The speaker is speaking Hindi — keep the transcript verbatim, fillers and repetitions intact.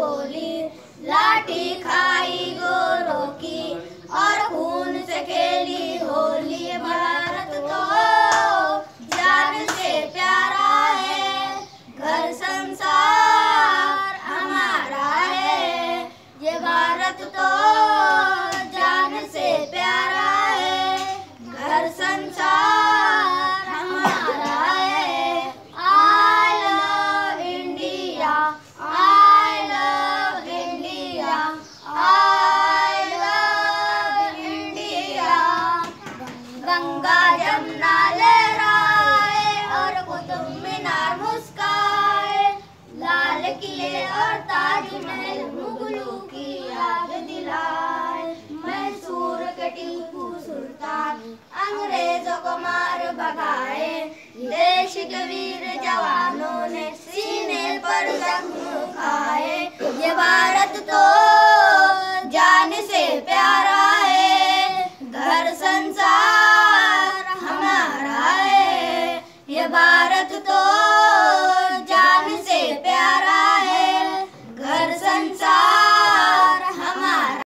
बोली, लाठी खाई गोरों की और खून से खेली होली। भारत तो जान से प्यारा है, घर संसार हमारा है। ये भारत तो जान से प्यारा है, घर संसार हमारा है। I love India, I love India, I love India. Ganga Jamuna लहराए और कुतुब मीनार मुस्काए, लाल किले और ताजमहल मुगलों की याद दिलाए। मैसूर के टीपू सुल्तान अंग्रेजों को मार भगाए, देश के वीर जवानों ने सीने पर जख्म खाए। ये भारत तो